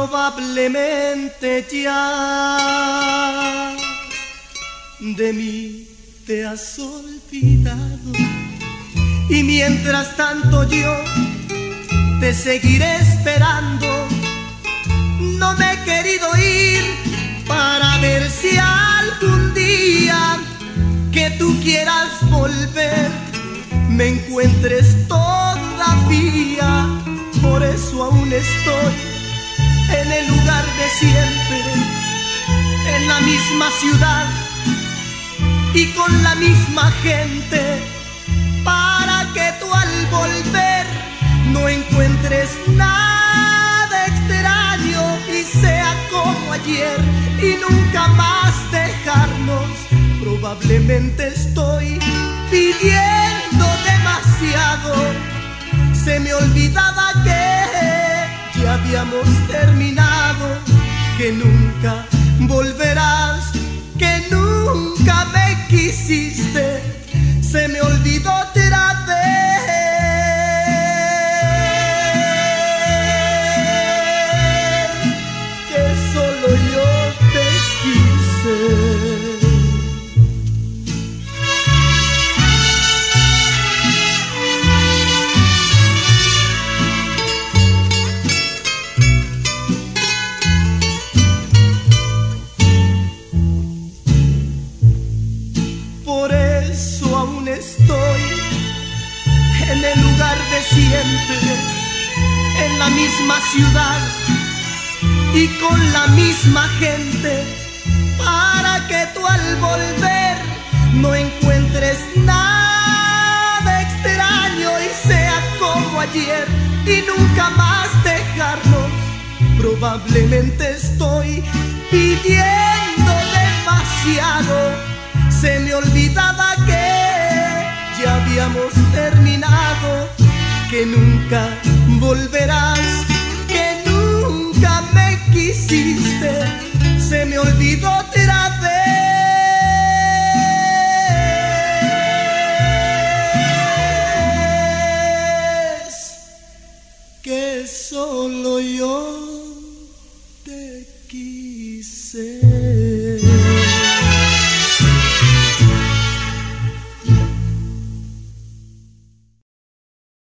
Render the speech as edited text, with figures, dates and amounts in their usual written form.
Probablemente ya de mí te has olvidado, y mientras tanto yo te seguiré esperando. No me he querido ir para ver si algún día que tú quieras volver me encuentres todavía. Por eso aún estoy en el lugar de siempre, en la misma ciudad y con la misma gente, para que tú al volver no encuentres nada extraño y sea como ayer y nunca más dejarnos. Probablemente estoy pidiendo demasiado. Se me olvidaba que ya habíamos terminado, que nunca volverás, que nunca me quisiste. Se me olvidó otra vez que solo yo te quise. Por eso aún estoy en el lugar de siempre, en la misma ciudad y con la misma gente, para que tú al volver no encuentres nada extraño y sea como ayer y nunca más dejarnos. Probablemente estoy pidiendo demasiado. Se me olvidaba que ya habíamos terminado, que nunca volverás, que nunca me quisiste. Se me olvidó otra vez que solo yo te quise.